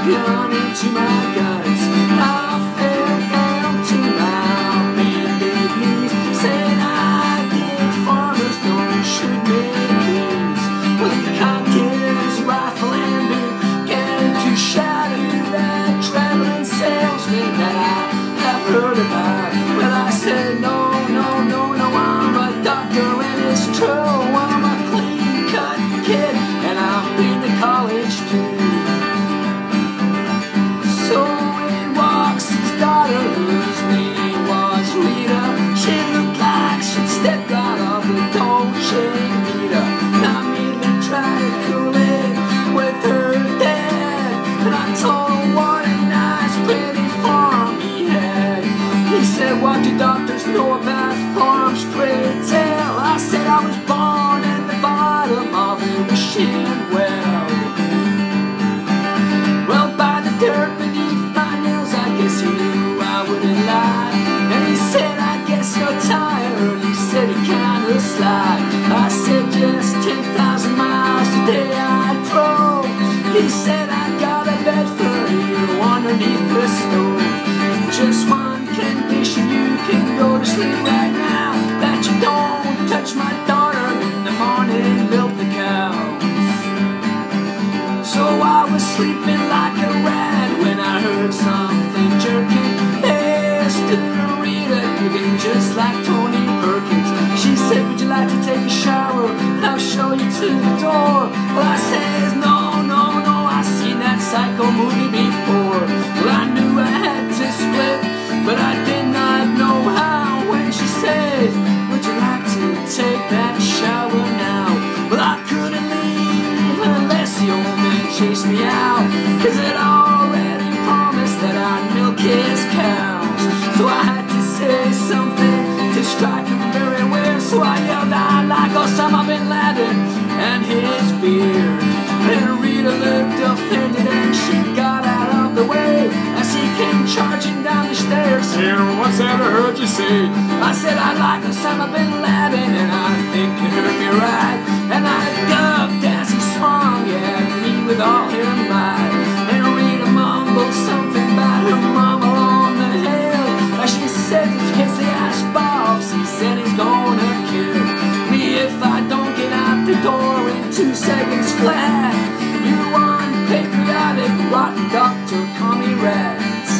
gun into my guts. I fell down to my bended knees, saying I did farmers don't shoot me please. Well, he cocked his rifle and began to shatter that traveling salesman that I have heard about. Well, I said no, I'm a doctor and it's true. I'm a clean-cut kid and I've been to college too. So in walks his daughter, whose name was Rita. She looked like she'd stepped out of the Dolce Vita. I immediately tried to cool it with her dad, and I told him what a nice pretty farm he had. He said, what do doctors know about farms, pray tell? I said I was born at the bottom of a wishing well. Well, by the dirt beneath my nails, I guess he knew I wouldn't lie. And he said, I guess you're tired. He said he kinda sly. I said, just 10,000 miles today I drove. He said, I got a bed for you underneath the stove. Just one condition, you can go to sleep right now, that you don't touch my daughter in the morning, milk the cows. So I was sleeping like a rat when I heard something jerking. Hey, stood Rita, looking just like Tony Perkins. She said, would you like to take a shower? I'll show you to the door. Well, I says, no, I've seen that psycho movie before. Well, I knew I had to split, but I did not know how. When she said, would you like to take that shower now? Well, I couldn't leave unless the old man chased me out, 'cause it already promised that I'd milk his cows. So I had to say something to strike him very well. So I yelled out like Osama bin Laden and his beard. And Rita looked offended and she got out of the way as he came charging down the stairs. Here, what's that I heard you say? I said I like Osama bin Laden, and I think you heard me right. And I ducked as he swung at me with all her might. And Rita mumbled something about her mama on the hill. As she said to kiss the ass box, he said he's gonna kill me if I don't get out the door in 2 seconds flat. You unpatriotic, rotten doctor, call me rats.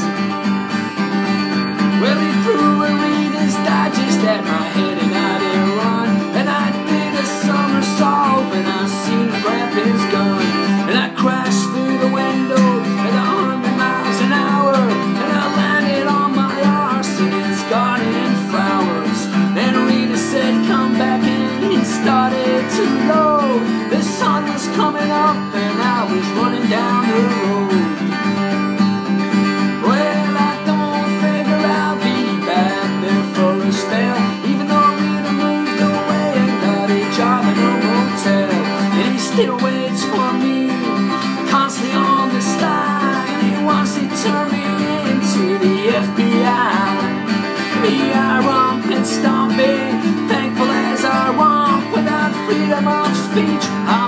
Well, he threw a Reader's Digest at my head and I didn't run. And I did a somersault when I seen him grab his gun. And I crashed through the window at 100 miles an hour. And I landed on my arse in his garden flowers. And Rita said, come back in. He started to load. The sun was coming up and I was running down the road. Well, I don't figure I'll be back there for a spell, even though Rita moved away and got a job in a motel. And he still waits for me, constantly on the sly, and he wants to turn me into the FBI. Me, I romp and stomping, thankful as I romp, without freedom of speech.